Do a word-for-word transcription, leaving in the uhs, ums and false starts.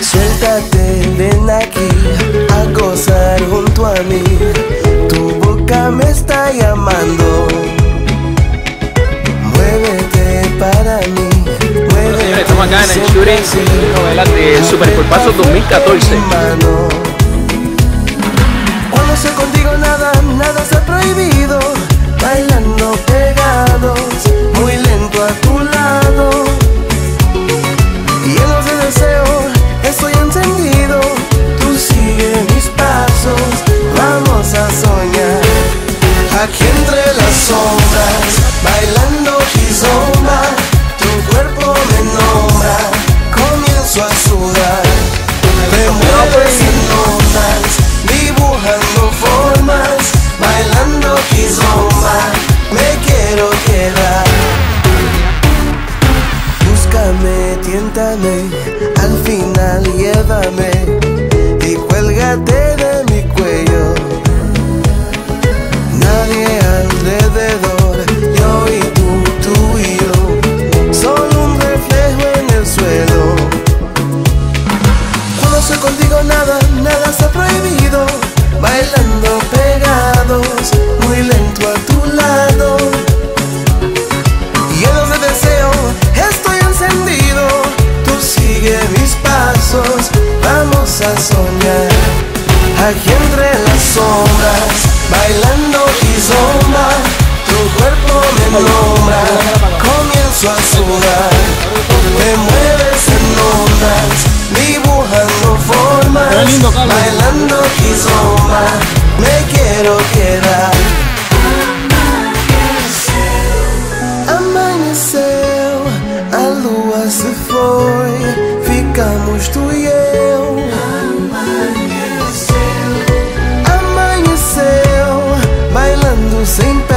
Suéltate, ven aquí a gozar junto a mí. Tu boca me está llamando. Muévete para mí. Bueno, señores, estamos acá en el shooting novelas de Super Cuerpazos dos mil catorce. Cuando estoy contigo nada, nada está prohibido. Bailando pegados, muy lento a tu lado. Llenos de deseo, estoy encendido. Tú sigue mis pasos, vamos a soñar. Aquí entre las sombras, bailando kizomba. Tu cuerpo me nombra, comienzo a sudar. Me mueves en ondas, dibujando formas. Bailando kizomba, me quiero quedar. Búscame, tiéntame, al final llévame y cuélgate de mi cuello. Nadie alrededor, yo y tú, tú y yo, solo un reflejo en el suelo. Cuando estoy contigo nada, nada está prohibido. Bailando pegados, muy lento a tu lado. Llenos de deseo, estoy encendido. Tú sigue mis pasos, vamos a soñar. Aquí entre las sombras, bailando kizomba. Tu cuerpo me nombra, comienzo a sudar. Me mueves en ondas, dibujando formas. Bailando kizomba, me quiero quedar. Amanheceu, a lua se foi, ficamos tu e eu. Amanheceu, bailando sem